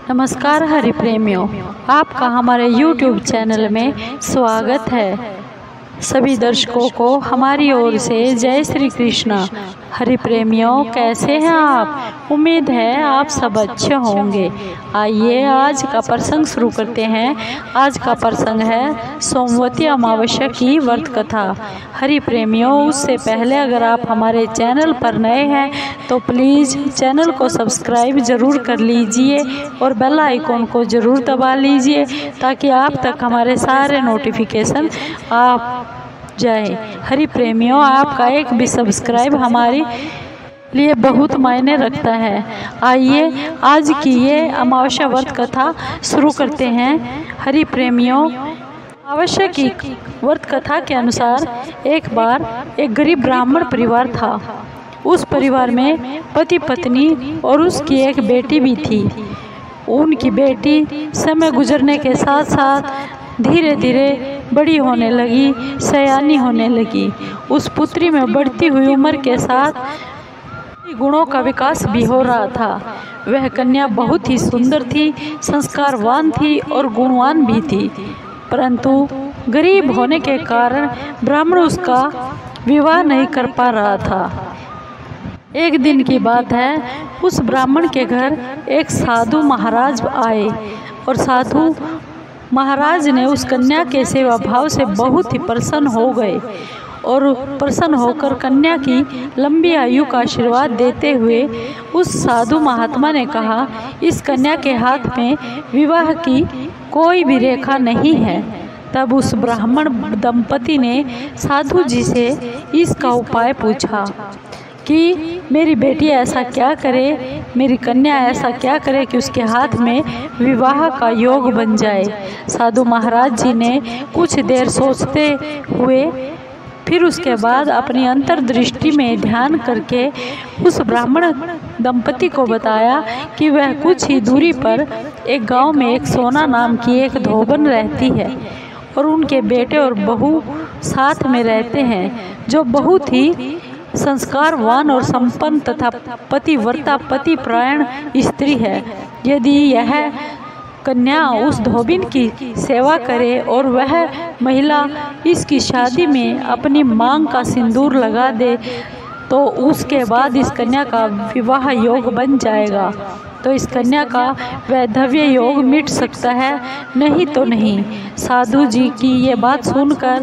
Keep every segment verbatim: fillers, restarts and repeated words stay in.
नमस्कार हरि प्रेमियों, आपका हमारे यूट्यूब चैनल में स्वागत है। सभी दर्शकों को हमारी ओर से जय श्री कृष्णा। हरि प्रेमियों, कैसे हैं आप? उम्मीद है आप सब अच्छे होंगे। आइए आज का प्रसंग शुरू करते हैं। आज का प्रसंग है सोमवती अमावस्या की व्रत कथा। हरि प्रेमियों, उससे पहले अगर आप हमारे चैनल पर नए हैं तो प्लीज़ चैनल को सब्सक्राइब ज़रूर कर लीजिए और बेल आइकॉन को ज़रूर दबा लीजिए ताकि आप तक हमारे सारे नोटिफिकेशन आप जाए। हरि प्रेमियों, आपका एक भी सब्सक्राइब हमारे लिए बहुत मायने रखता है। आइए आज की ये अमावस्या व्रत कथा शुरू करते हैं। हरि प्रेमियों, अमावस्या की व्रत कथा के अनुसार एक बार एक गरीब ब्राह्मण परिवार था। उस परिवार में पति पत्नी और उसकी एक बेटी भी थी। उनकी बेटी समय गुजरने के साथ साथ धीरे धीरे बड़ी होने लगी, सयानी होने लगी। उस पुत्री में बढ़ती हुई उम्र के साथ गुणों का विकास भी हो रहा था। वह कन्या बहुत ही सुंदर थी, संस्कारवान थी और गुणवान भी थी, परंतु गरीब होने के कारण ब्राह्मण उसका विवाह नहीं कर पा रहा था। एक दिन की बात है, उस ब्राह्मण के घर एक साधु महाराज आए और साधु महाराज ने उस कन्या के सेवा भाव से बहुत ही प्रसन्न हो गए और प्रसन्न होकर कन्या की लंबी आयु का आशीर्वाद देते हुए उस साधु महात्मा ने कहा, इस कन्या के हाथ में विवाह की कोई भी रेखा नहीं है। तब उस ब्राह्मण दंपति ने साधु जी से इसका उपाय पूछा कि मेरी बेटी ऐसा क्या करे, मेरी कन्या ऐसा क्या करे कि उसके हाथ में विवाह का योग बन जाए। साधु महाराज जी ने कुछ देर सोचते हुए फिर उसके बाद अपनी अंतर्दृष्टि में ध्यान करके उस ब्राह्मण दंपति को बताया कि वह कुछ ही दूरी पर एक गांव में एक सोना नाम की एक धोबन रहती है और उनके बेटे और बहू साथ में रहते हैं, जो बहुत ही संस्कारवान और संपन्न तथा पतिव्रता पति प्रायण स्त्री है। यदि यह कन्या उस धोबिन की सेवा करे और वह महिला इसकी शादी में अपनी मांग का सिंदूर लगा दे तो उसके बाद इस कन्या का विवाह योग बन जाएगा, तो इस कन्या का वैधव्य योग मिट सकता है, नहीं तो नहीं। साधु जी की ये बात सुनकर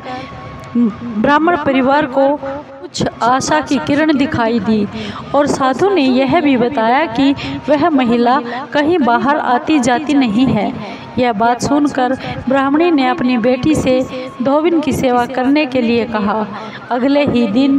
ब्राह्मण परिवार को कुछ आशा की किरण दिखाई दी और साधु ने यह भी बताया कि वह महिला कहीं बाहर आती जाती नहीं है। यह बात सुनकर ब्राह्मणी ने अपनी बेटी से धोबिन की सेवा करने के लिए कहा। अगले ही दिन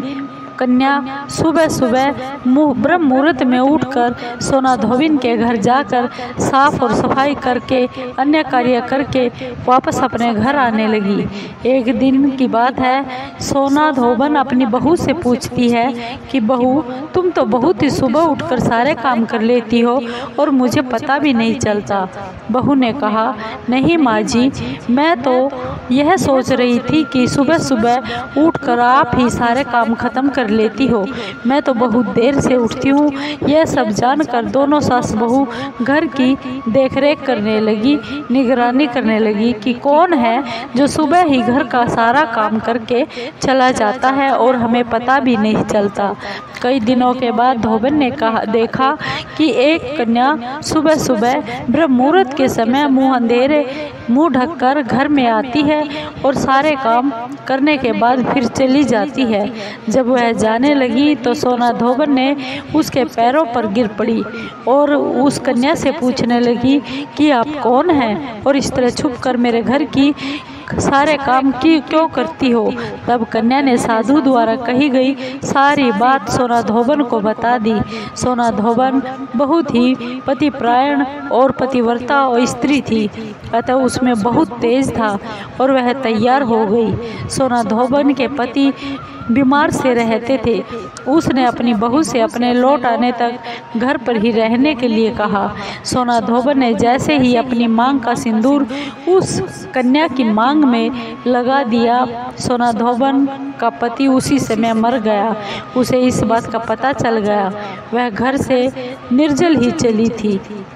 कन्या सुबह सुबह ब्रह्म मुहूर्त में उठकर सोना धोबिन के घर जाकर साफ और सफाई करके अन्य कार्य करके वापस अपने घर आने लगी। एक दिन की बात है, सोना धोबन अपनी बहू से पूछती है कि बहू, तुम तो बहुत ही सुबह उठकर सारे काम कर लेती हो और मुझे पता भी नहीं चलता। बहू ने कहा, नहीं माँ जी, मैं तो यह सोच रही थी कि सुबह सुबह उठकर आप ही सारे काम खत्म कर लेती हो। मैं तो बहुत देर से उठती हूँ। यह सब जानकर दोनों सास बहू घर की देखरेख करने लगी, निगरानी करने लगी कि कौन है जो सुबह ही घर का सारा काम करके चला जाता है और हमें पता भी नहीं चलता। कई दिनों के बाद धोबन ने कहा देखा कि एक कन्या सुबह सुबह ब्रह्म मुहूर्त के समय मुँह अंधेरे मुँह ढककर घर में आती है और सारे काम करने के बाद फिर चली जाती है। जब वह जाने लगी तो सोना धोबन ने उसके पैरों पर गिर पड़ी और उस कन्या से पूछने लगी कि आप कौन हैं और इस तरह छुप कर मेरे घर की सारे काम की क्यों करती हो। तब कन्या ने साधु द्वारा कही गई सारी बात सोना धोबन को बता दी। सोना धोबन बहुत ही पतिप्रायण और पतिव्रता और स्त्री थी, अतः उसमें बहुत तेज था और वह तैयार हो गई। सोना धोबन के पति बीमार से रहते थे। उसने अपनी बहू से अपने लौट आने तक घर पर ही रहने के लिए कहा। सोना धोबन ने जैसे ही अपनी मांग का सिंदूर उस कन्या की मांग में लगा दिया, सोना धोबन का पति उसी समय मर गया। उसे इस बात का पता चल गया। वह घर से निर्जल ही चली थी।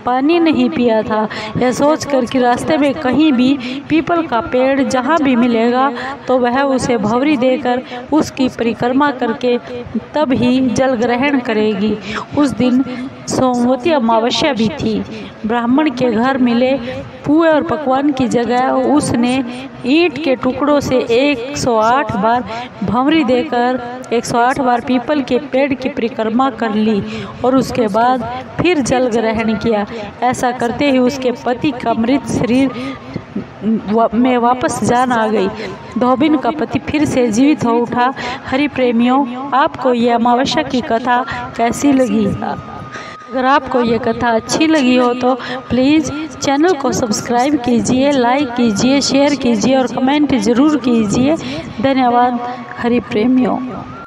पानी नहीं पिया था। यह सोचकर कि रास्ते में कहीं भी पीपल का पेड़ जहाँ भी मिलेगा तो वह उसे भंवरी देकर उसकी परिक्रमा करके तब ही जल ग्रहण करेगी। उस दिन सोमवती अमावस्या भी थी। ब्राह्मण के घर मिले पुए और पकवान की जगह उसने ईंट के टुकड़ों से एक सौ आठ बार भंवरी देकर एक सौ आठ बार पीपल के पेड़ की परिक्रमा कर ली और उसके बाद फिर जल ग्रहण किया। ऐसा करते ही उसके पति का मृत शरीर में वापस जान आ गई। धोबिन का पति फिर से जीवित हो उठा। हरि प्रेमियों, आपको ये अमावस्या की कथा कैसी लगी? अगर आपको ये कथा अच्छी लगी हो तो प्लीज़ चैनल को सब्सक्राइब कीजिए, लाइक कीजिए, शेयर कीजिए और कमेंट ज़रूर कीजिए। धन्यवाद हरि प्रेमियों।